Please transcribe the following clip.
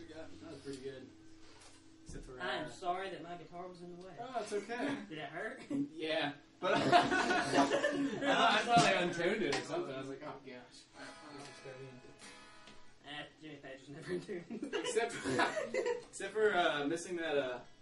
That was pretty good. Except for, I am sorry that my guitar was in the way. Oh, it's okay. Did it hurt? Yeah. But I thought I untuned it or something. I was like, oh gosh. Jimmy Page was never in tune. Except for missing that